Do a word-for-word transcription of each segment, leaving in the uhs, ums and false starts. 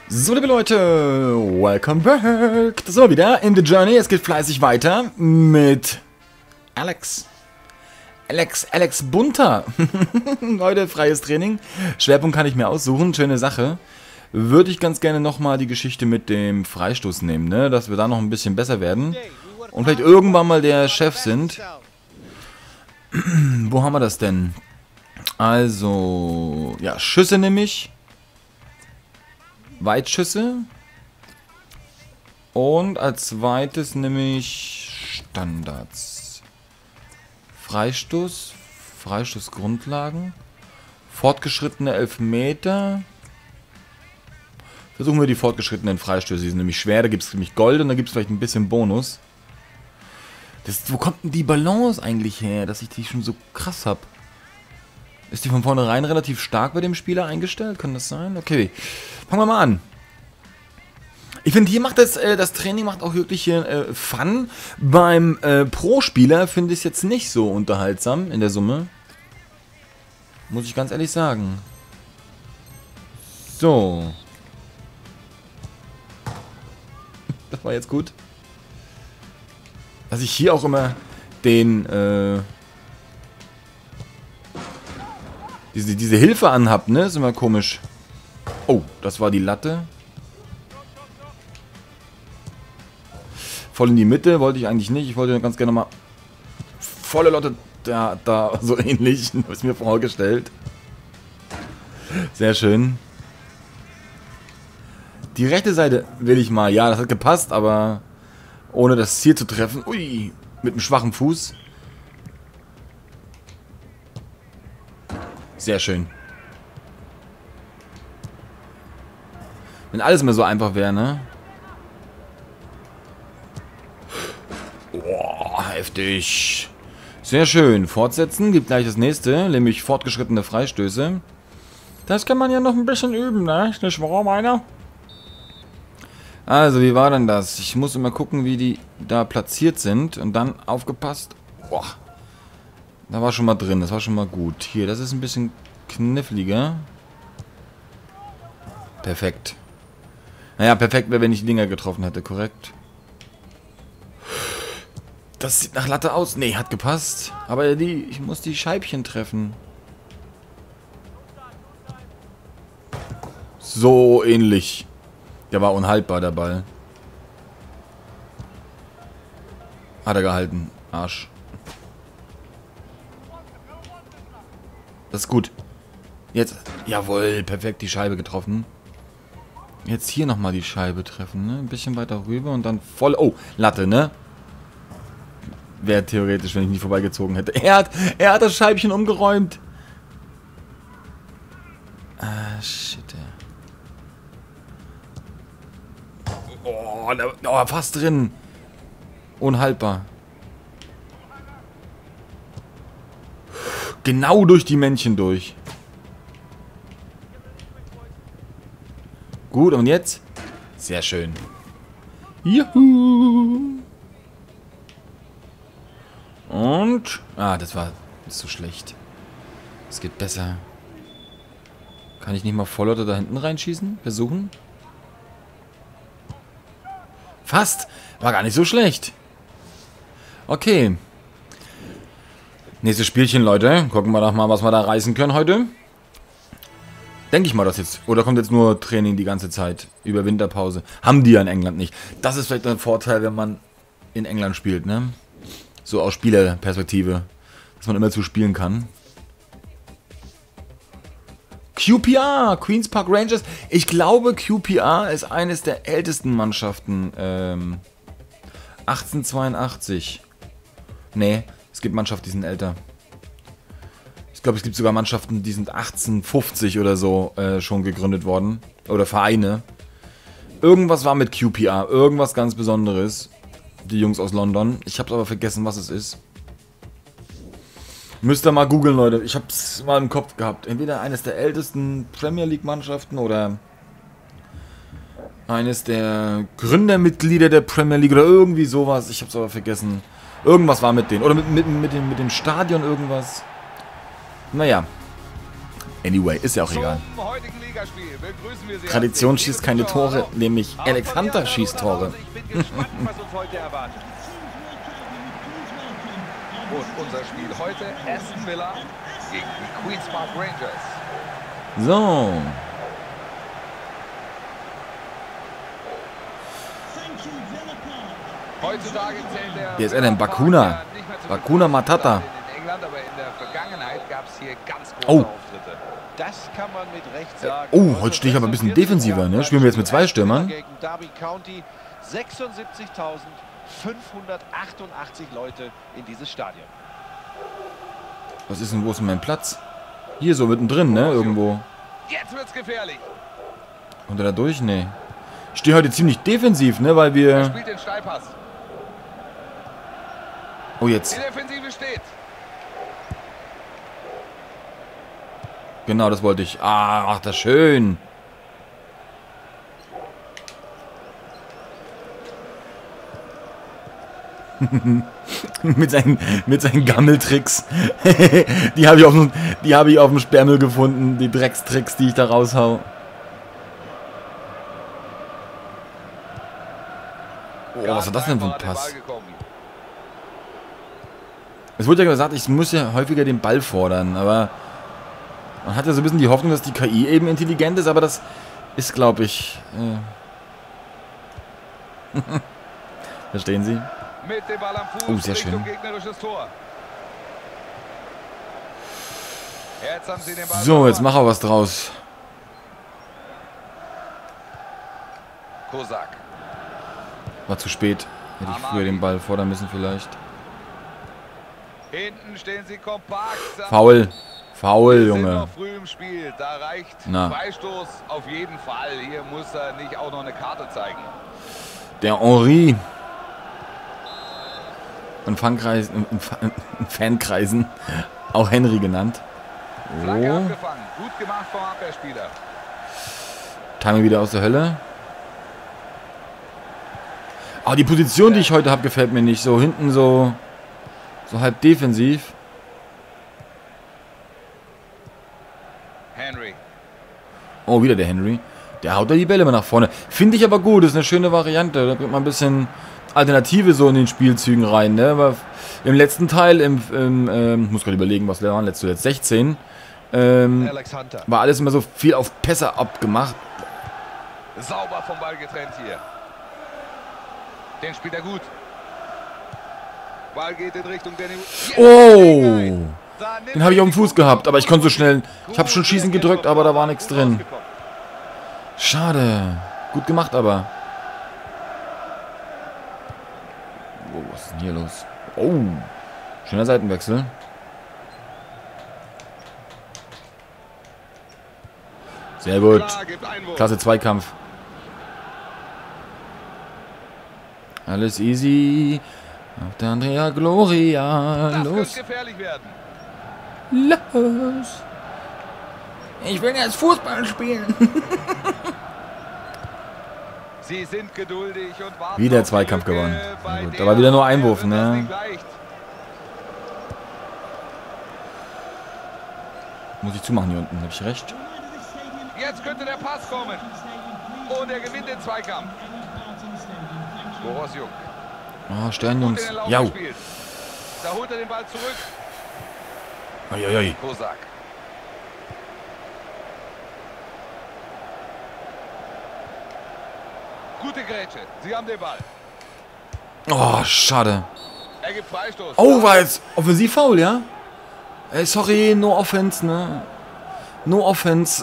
So, liebe Leute, welcome back. Das sind wir wieder in The Journey. Es geht fleißig weiter mit Alex. Alex, Alex Bunter. Heute freies Training. Schwerpunkt kann ich mir aussuchen. Schöne Sache. Würde ich ganz gerne nochmal die Geschichte mit dem Freistoß nehmen, ne? Dass wir da noch ein bisschen besser werden. Und vielleicht irgendwann mal der Chef sind. Wo haben wir das denn? Also, ja, Schüsse nehme ich. Weitschüsse. Und als zweites nehme ich Standards. Freistoß. Freistoßgrundlagen. Fortgeschrittene Elfmeter. Versuchen wir die fortgeschrittenen Freistöße. Die sind nämlich schwer. Da gibt es nämlich Gold und da gibt es vielleicht ein bisschen Bonus. Das, wo kommt denn die Balance eigentlich her, dass ich die schon so krass habe? Ist die von vornherein relativ stark bei dem Spieler eingestellt? Kann das sein? Okay, fangen wir mal an. Ich finde, hier macht das, äh, das Training macht auch wirklich hier äh, Fun. Beim äh, Pro-Spieler finde ich es jetzt nicht so unterhaltsam in der Summe. Muss ich ganz ehrlich sagen. So. Das war jetzt gut. Dass ich hier auch immer den, äh, diese, diese Hilfe anhab, ne? Ist immer komisch. Oh, das war die Latte. Voll in die Mitte wollte ich eigentlich nicht. Ich wollte ganz gerne mal volle Lotte da, da, so ähnlich. Habe ich mir vorgestellt. Sehr schön. Die rechte Seite will ich mal. Ja, das hat gepasst, aber ohne das Ziel zu treffen. Ui, mit einem schwachen Fuß. Sehr schön. Wenn alles immer so einfach wäre, ne? Oh, heftig. Sehr schön. Fortsetzen. Gibt gleich das nächste, nämlich fortgeschrittene Freistöße. Das kann man ja noch ein bisschen üben, ne? Ist nicht wahr, meiner? Also, wie war denn das? Ich muss immer gucken, wie die da platziert sind. Und dann aufgepasst. Boah. Da war schon mal drin. Das war schon mal gut. Hier, das ist ein bisschen kniffliger. Perfekt. Naja, perfekt wäre, wenn ich die Dinger getroffen hätte, korrekt. Das sieht nach Latte aus. Nee, hat gepasst. Aber die, ich muss die Scheibchen treffen. So ähnlich. Der war unhaltbar, der Ball. Hat er gehalten. Arsch. Das ist gut. Jetzt. Jawohl, perfekt die Scheibe getroffen. Jetzt hier nochmal die Scheibe treffen, ne? Ein bisschen weiter rüber und dann voll. Oh, Latte, ne? Wäre theoretisch, wenn ich nicht vorbeigezogen hätte. Er hat, er hat das Scheibchen umgeräumt. Ah, shit, ey. Oh, da, oh, fast drin. Unhaltbar. Genau durch die Männchen durch. Gut, und jetzt? Sehr schön. Juhu. Und... Ah, das war so schlecht. Es geht besser. Kann ich nicht mal voll oder da hinten reinschießen? Versuchen? Fast. War gar nicht so schlecht. Okay. Nächstes Spielchen, Leute. Gucken wir doch mal, was wir da reißen können heute. Denke ich mal das jetzt. Oder kommt jetzt nur Training die ganze Zeit? Über Winterpause. Haben die ja in England nicht. Das ist vielleicht ein Vorteil, wenn man in England spielt, ne? So aus Spielerperspektive. Dass man immer zu spielen kann. Q P R, Queen's Park Rangers. Ich glaube, Q P R ist eines der ältesten Mannschaften. Ähm, achtzehnhundertzweiundachtzig. Nee, es gibt Mannschaften, die sind älter. Ich glaube, es gibt sogar Mannschaften, die sind achtzehnhundertfünfzig oder so äh, schon gegründet worden. Oder Vereine. Irgendwas war mit Q P R. Irgendwas ganz Besonderes. Die Jungs aus London. Ich habe aber vergessen, was es ist. Müsst ihr mal googeln, Leute. Ich habe es mal im Kopf gehabt. Entweder eines der ältesten Premier League Mannschaften oder eines der Gründermitglieder der Premier League oder irgendwie sowas. Ich habe es aber vergessen. Irgendwas war mit denen. Oder mit, mit, mit, dem, mit dem Stadion irgendwas. Naja. Anyway, ist ja auch egal. Zum heutigen Bundesligaspiel begrüßen wir Sie. Tradition schießt keine Tore, nämlich Alex Hunter schießt Tore. Ich bin gespannt, was uns heute erwartet. Und unser Spiel heute Aston Villa gegen die Queen's Park Rangers. So. Heutzutage zählt der Wer ist er denn? Bakuna. Bakuna Matata. in England, aber in der Vergangenheit gab es hier ganz große Oh. Auftritte. Das kann man mit Recht sagen. Oh, heute stehe ich aber ein bisschen defensiver, ne? Spielen wir jetzt mit zwei Stürmern? Gegen Derby County sechsundsiebzigtausendfünfhundertachtundachtzig Leute in dieses Stadion. Was ist denn, wo ist denn mein Platz? Hier so mittendrin, ne? Irgendwo. Jetzt wird's gefährlich. Kommt er da durch? Nee. Ich stehe heute ziemlich defensiv, ne? Weil Er wir... spielt den Steilpass. Oh, Die jetzt. Defensive steht. Genau, das wollte ich. Ah, ach, das ist schön. mit, seinen, mit seinen Gammeltricks. die habe ich, auf dem- die hab ich auf dem Sperrmüll gefunden. Die Dreckstricks, die ich da raushau. Oh, was war das denn für ein Pass? Es wurde ja gesagt, ich muss ja häufiger den Ball fordern, aber man hat ja so ein bisschen die Hoffnung, dass die K I eben intelligent ist, aber das ist, glaube ich... Äh Verstehen Sie? Mit dem Ball am Fuß Oh, sehr Richtung schön. gegnerisches Tor. Jetzt haben sie den Ball So, jetzt verloren. mach auch was draus. Kosak. War zu spät. Hätte ich früher den Ball fordern müssen vielleicht. Hinten stehen sie kompakt. Faul. Faul, Wir sind Junge. noch früh im Spiel. Da reicht Na. Freistoß auf jeden Fall. Hier muss er nicht auch noch eine Karte zeigen. Der Henri. In, Fankreis, in, in, in Fankreisen auch Henry genannt. Flanke Oh. abgefangen. Gut gemacht vom Abwehrspieler. Timing wieder aus der Hölle. Aber die Position, die ich heute habe, gefällt mir nicht. So hinten so, so halb defensiv. Henry. Oh, wieder der Henry. Der haut da die Bälle immer nach vorne. Finde ich aber gut. Das ist eine schöne Variante. Da bringt man ein bisschen Alternative so in den Spielzügen rein. Ne? Aber im letzten Teil, im, im ähm, muss gerade überlegen, was wir waren, letzt zuletzt sechzehn, ähm, Alex Hunter. war alles immer so viel auf Pässe abgemacht. Sauber vom Ball getrennt hier. Den spielt er gut. Ball geht in Richtung Danny. Oh! Den habe ich auf dem Fuß gehabt, aber ich konnte so schnell... Ich habe schon Schießen gedrückt, aber da war nichts drin. Schade. Gut gemacht, aber... Oh, was ist denn hier los? Oh! Schöner Seitenwechsel. Sehr gut. Klasse Zweikampf. Alles easy. Auf der Andrea Gloria. Das Los. könnte gefährlich werden. Los. Ich will jetzt Fußball spielen. Sie sind geduldig und warten Wieder auf die Zweikampf Lücke, gewonnen. bei Ja gut, der da war wieder nur Abwehr Einwurf, wird das ne? nicht leicht. Muss ich zumachen hier unten, habe ich recht? Jetzt könnte der Pass kommen. Und er gewinnt den Zweikampf. Boris Jung. Oh, Gut Sternjungs. in den Lauf Ja. gespielt. Da holt er den Ball zurück. Uiuiui. Kosak. Gute Grätsche. Sie haben den Ball. Oh, schade. Er gibt Freistoß. Oh, war jetzt offensiv faul, ja? Ey, sorry, no offense, ne? No offense.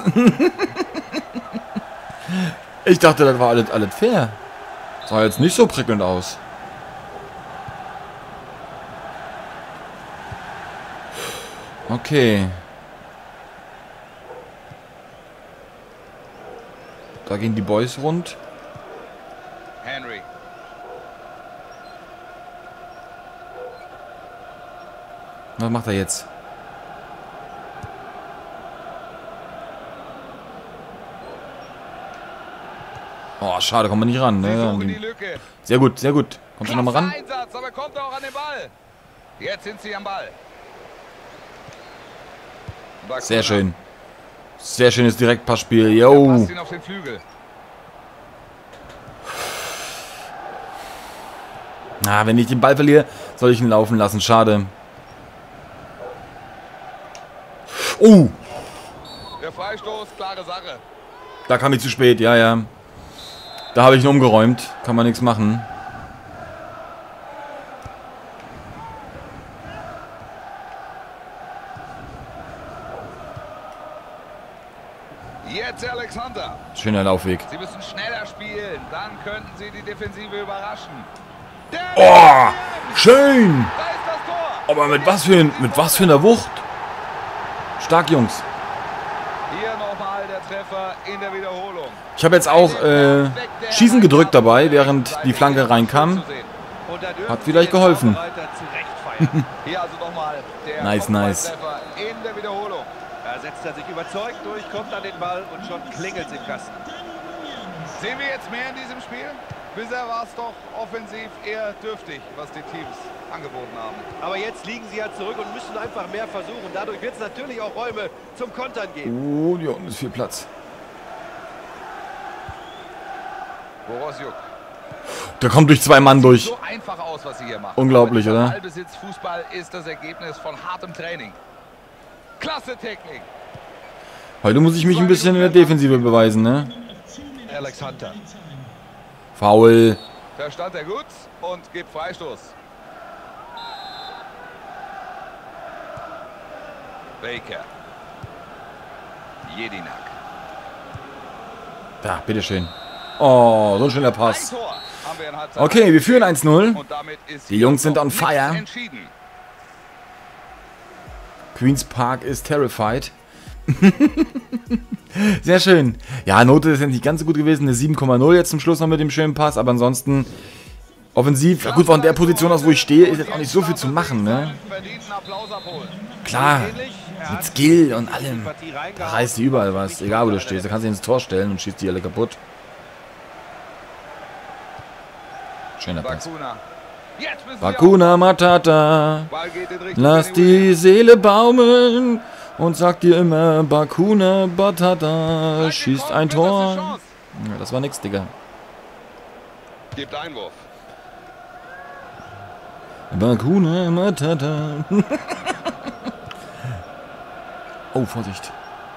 Ich dachte, das war alles, alles fair. Sah jetzt nicht so prickelnd aus. Okay. Da gehen die Boys rund. Henry. Was macht er jetzt? Oh, schade, kommt man nicht ran. Sie Ne? suchen die Lücke. Sehr gut, sehr gut. Kommst du nochmal Krasser ran? Einsatz, aber kommt auch an den Ball. Jetzt sind sie am Ball. Bakuna. Sehr schön. Sehr schönes Direktpassspiel. Er Yo. passt ihn auf den Flügel. Na, wenn ich den Ball verliere, soll ich ihn laufen lassen. Schade. Oh. Der Freistoß, klare Sache. Da kam ich zu spät. Ja, ja. Da habe ich ihn umgeräumt. Kann man nichts machen. Jetzt Alexander. Schöner Laufweg. Sie müssen schneller spielen, dann könnten sie die Defensive überraschen. Der Oh, schön. Da ist das Tor. Aber mit was für, ein, mit was für einer Wucht. Stark, Jungs. Hier nochmal der Treffer in der Wiederholung. Ich habe jetzt auch äh, Schießen gedrückt dabei, während die Flanke reinkam. Hat vielleicht geholfen. Hier also nochmal der Nice, nice. Treffer in der Wiederholung. Da setzt er sich überzeugt durch, kommt an den Ball und schon klingelt es im Kasten. Sehen wir jetzt mehr in diesem Spiel? Bisher war es doch offensiv eher dürftig, was die Teams angeboten haben. Aber jetzt liegen sie ja zurück und müssen einfach mehr versuchen. Dadurch wird es natürlich auch Räume zum Kontern geben. Oh, hier unten ist viel Platz. Borosjuk. Der kommt durch zwei Mann durch. So einfach aus, was sie hier machen. Unglaublich, oder? Ballbesitz, Fußball ist das Ergebnis von hartem Training. Klasse Technik. Heute muss ich mich ein bisschen in der Defensive beweisen, ne? Alex Hunter. Foul. Da stand er gut und gibt Freistoß. Baker. Jedinak. Da, bitteschön. Oh, so ein schöner Ein Pass. Tor haben wir in Halbzeit. Okay, wir führen eins null. Und damit ist Die Jungs sind noch on nichts fire. entschieden. Queen's Park ist terrified. Sehr schön. Ja, Note ist jetzt nicht ganz so gut gewesen. Eine sieben Komma null jetzt zum Schluss noch mit dem schönen Pass. Aber ansonsten offensiv. Ja gut, von der Position aus, wo ich stehe, ist jetzt auch nicht so viel zu machen, ne? Verdienten Applaus abholen. Klar, mit Skill und allem. Da reißt die überall was. Egal, wo du stehst. Da kannst du ins Tor stellen und schießt die alle kaputt. Schöner Pass. Bakuna. Jetzt müssen sie Bakuna Matata. auf- Ball geht in Richtung Lass Danny die Seele baumeln und sag dir immer Bakuna Batata. Williams. Schießt Reingekommen, ein wird das Tor. eine Chance. Ja, das war nix, Digga. Gibt Einwurf. Bakuna Matata. Oh, Vorsicht.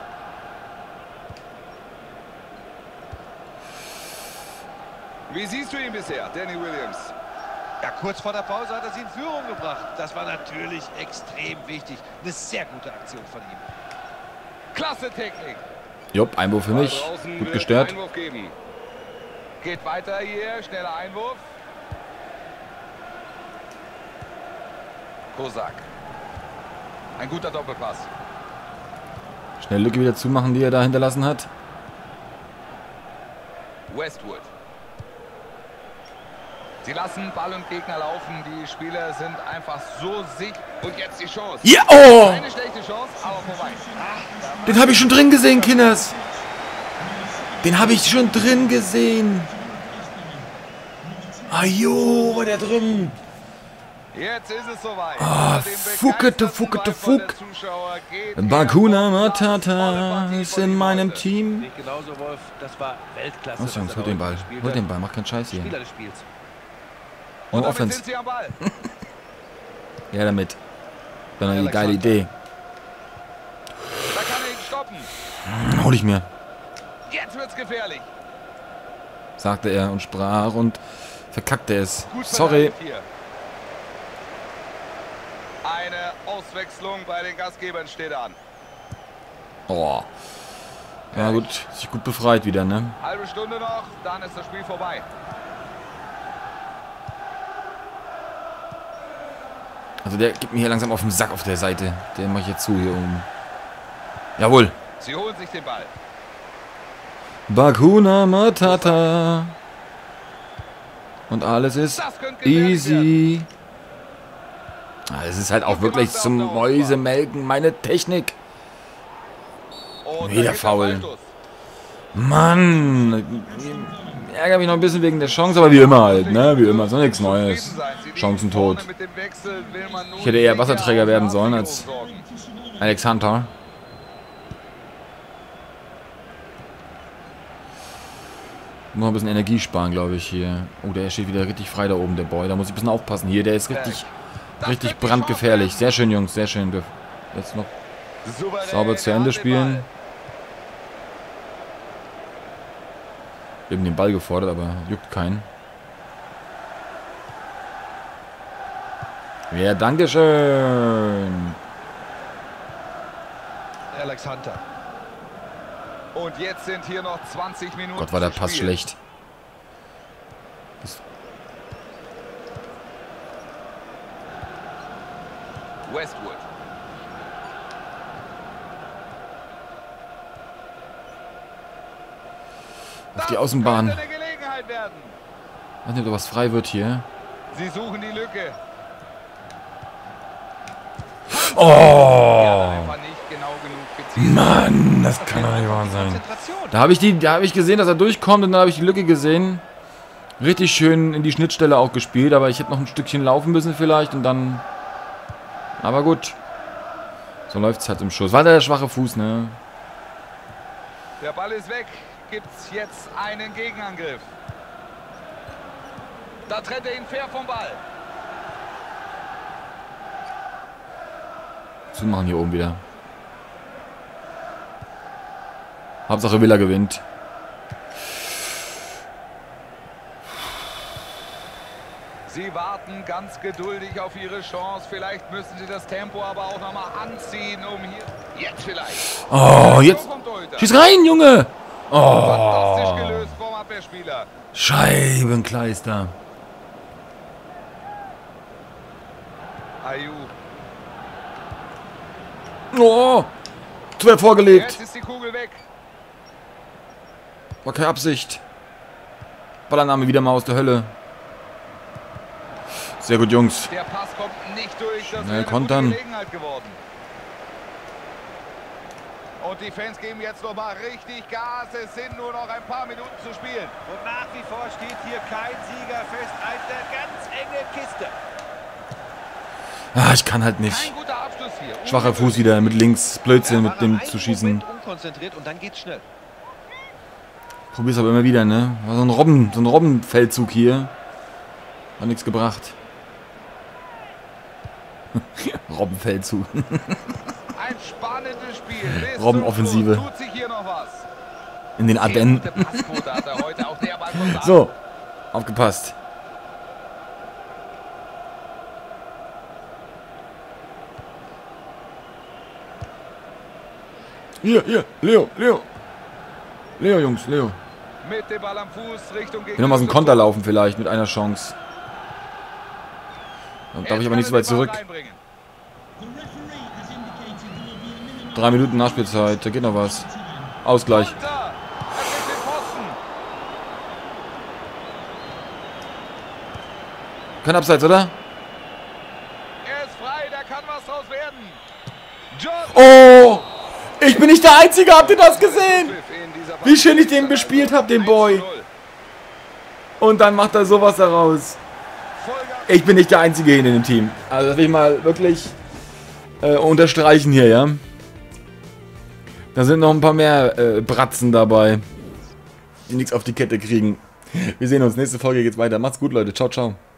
Wie siehst du ihn bisher, Danny Williams? Ja, kurz vor der Pause hat er sie in Führung gebracht. Das war natürlich extrem wichtig. Eine sehr gute Aktion von ihm. Klasse Technik. Jupp, Einwurf für mich. Ball draußen Gut wird gestört. Einwurf geben. Geht weiter hier, schneller Einwurf. Kosak. Ein guter Doppelpass. Schnell Lücke wieder zumachen, die er da hinterlassen hat. Westwood. Sie lassen Ball und Gegner laufen. Die Spieler sind einfach so sicher. Und jetzt die Chance. Ja, oh! Eine schlechte Chance, aber vorbei. Den habe ich schon drin gesehen, Kinders. Den habe ich schon drin gesehen. Ajo, war der drin. Jetzt ist es soweit. Ah, Unter dem fuckete, begeisterten fuckete, Beifall der fuck. Zuschauer geht Bakuna er Matata volle ist Partie in von meinem heute. Team. Nicht genauso, Wolf. Das war Weltklasse. Los, Jungs, was er holt den heute Ball. gespielt Holt hat. den Ball, mach keinen Scheiß hier. Spieler des Spiels. Und No damit offense. sind sie am Ball. Ja, damit. Dann eine geile Idee. Da kann er ihn stoppen. Hol ich mir, Jetzt wird's gefährlich. sagte er und sprach und verkackte es. Gut Sorry. verteidigt hier. Eine Auswechslung bei den Gastgebern steht an. Oh. Ja gut, sich gut befreit wieder, ne? Halbe Stunde noch, dann ist das Spiel vorbei. Also der gibt mir hier langsam auf den Sack auf der Seite. Den mache ich jetzt zu hier oben. Jawohl. Sie holen sich den Ball. Bakuna Matata. Und alles ist Das könnte gefährlich werden. easy. Ah, es ist halt auch wirklich zum Mäusemelken meine Technik. Und Wieder dahinter faul. Freistoß. Mann. Ich ärgere mich noch ein bisschen wegen der Chance, aber wie immer halt, ne? Wie immer, so nichts Neues. Chancentod. Mit dem Wechsel will man nun Ich hätte eher sicher Wasserträger auf werden sollen als Aufsicherung sorgen. Alex Hunter. Noch ein bisschen Energie sparen, glaube ich, hier. Oh, der steht wieder richtig frei da oben, der Boy. Da muss ich ein bisschen aufpassen hier. Der ist richtig, richtig brandgefährlich. Sehr schön, Jungs, sehr schön. Jetzt noch sauber zu Ende spielen. Wir haben den Ball gefordert, aber juckt keinen. Ja, dankeschön. Alex Hunter. Und jetzt sind hier noch zwanzig Minuten. Gott, war der zu Pass spielen. schlecht. Das Westwood. auf die Außenbahn. Könnte eine Gelegenheit werden. Ich weiß nicht, ob da was frei wird hier. Sie suchen die Lücke. Oh! Einfach nicht genau genug gezielt. Mann, das kann doch nicht wahr sein. Konzentration. Da habe ich die, da habe ich gesehen, dass er durchkommt und dann habe ich die Lücke gesehen. Richtig schön in die Schnittstelle auch gespielt, aber ich hätte noch ein Stückchen laufen müssen vielleicht und dann. Aber gut. So läuft es halt im Schuss. War der schwache Fuß, ne? Der Ball ist weg. Gibt's jetzt einen Gegenangriff. Da trennt er ihn fair vom Ball. Zumachen hier oben wieder. Hauptsache Villa gewinnt. Sie warten ganz geduldig auf ihre Chance. Vielleicht müssen sie das Tempo aber auch nochmal anziehen, um hier... Jetzt vielleicht. Oh, jetzt. So kommt Torhüter. Schieß rein, Junge! Oh. Fantastisch gelöst vom Abwehrspieler. Scheibenkleister. Ayu. Oh. Zu weit vorgelegt. Jetzt ist die Kugel weg. War keine Absicht. Ballannahme wieder mal aus der Hölle. Sehr gut, Jungs. Der Pass kommt nicht durch. Das Schnell wäre eine kontern. gute Gelegenheit geworden. Und die Fans geben jetzt noch mal richtig Gas. Es sind nur noch ein paar Minuten zu spielen. Und nach wie vor steht hier kein Sieger fest. Eine ganz enge Kiste. Ah, ich kann halt nicht. Kein guter Abschluss hier. Schwacher Fuß wieder mit links. Blödsinn mit dem zu schießen. Unkonzentriert und dann geht's schnell. Probier's aber immer wieder, ne? War so ein Robben, so ein Robbenfeldzug hier. Hat nichts gebracht. Robbenfeldzug. Ein spannendes Spiel. Bis Robbenoffensive. zum Schluss tut sich hier noch was. In den Ardennen. Sehr gute Passquote hat er heute. Auch der Ball kommt an. So, aufgepasst. Hier, hier, Leo, Leo. Leo, Jungs, Leo. Mit dem Ball am Fuß Richtung Hier nochmal so ein Konter laufen vielleicht mit einer Chance. Dann darf ich aber nicht so weit zurück. Drei Minuten Nachspielzeit, da geht noch was. Ausgleich. Kein Abseits, oder? Er ist frei, da kann was draus werden. Oh! Ich bin nicht der Einzige, habt ihr das gesehen? Wie schön ich den bespielt habe, den Boy. Und dann macht er sowas daraus. Ich bin nicht der Einzige hier in dem Team. Also das will ich mal wirklich äh, unterstreichen hier, ja. Da sind noch ein paar mehr äh, Bratzen dabei, die nichts auf die Kette kriegen. Wir sehen uns. Nächste Folge geht's weiter. Macht's gut, Leute. Ciao, ciao.